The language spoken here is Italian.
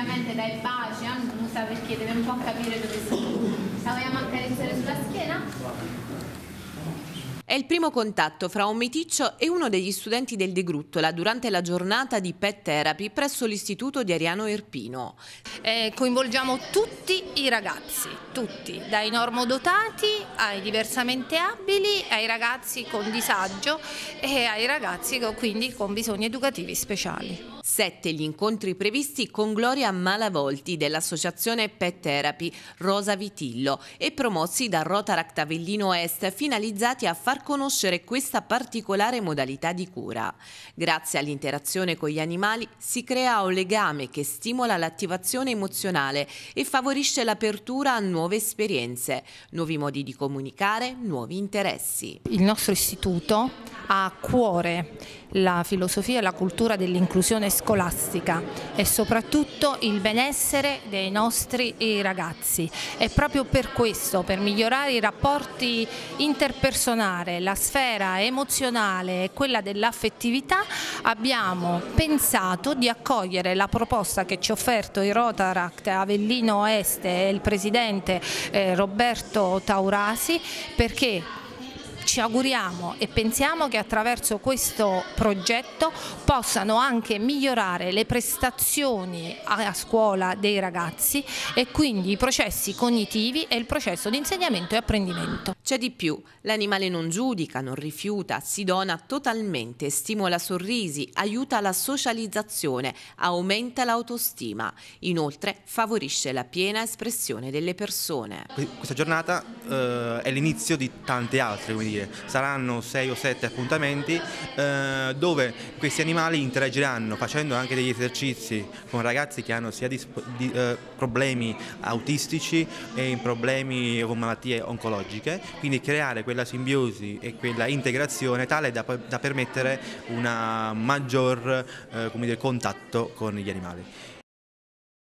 veramente dai baci, annusa, perché deve un po' capire dove sei. La vogliamo accarezzare sulla schiena? È il primo contatto fra un meticcio e uno degli studenti del De Gruttola durante la giornata di Pet Therapy presso l'Istituto di Ariano Irpino. Coinvolgiamo tutti i ragazzi, tutti, dai normodotati ai diversamente abili, ai ragazzi con disagio e ai ragazzi quindi con bisogni educativi speciali. 7 gli incontri previsti con Gloria Malavolti dell'associazione Pet Therapy Rosa Vitillo e promossi da Rotaract Avellino Est, finalizzati a far conoscere questa particolare modalità di cura. Grazie all'interazione con gli animali si crea un legame che stimola l'attivazione emozionale e favorisce l'apertura a nuove esperienze, nuovi modi di comunicare, nuovi interessi. Il nostro istituto ha a cuore la filosofia e la cultura dell'inclusione scolastica e soprattutto il benessere dei nostri ragazzi. E proprio per questo, per migliorare i rapporti interpersonali, la sfera emozionale e quella dell'affettività, abbiamo pensato di accogliere la proposta che ci ha offerto il Rotaract Avellino Est e il presidente Roberto Taurasi, perché ci auguriamo e pensiamo che attraverso questo progetto possano anche migliorare le prestazioni a scuola dei ragazzi e quindi i processi cognitivi e il processo di insegnamento e apprendimento. C'è di più, l'animale non giudica, non rifiuta, si dona totalmente, stimola sorrisi, aiuta la socializzazione, aumenta l'autostima. Inoltre favorisce la piena espressione delle persone. Questa giornata è l'inizio di tante altre, come dire. Saranno 6 o 7 appuntamenti dove questi animali interagiranno facendo anche degli esercizi con ragazzi che hanno sia problemi autistici e problemi con malattie oncologiche, quindi creare quella simbiosi e quella integrazione tale da permettere un maggior contatto con gli animali.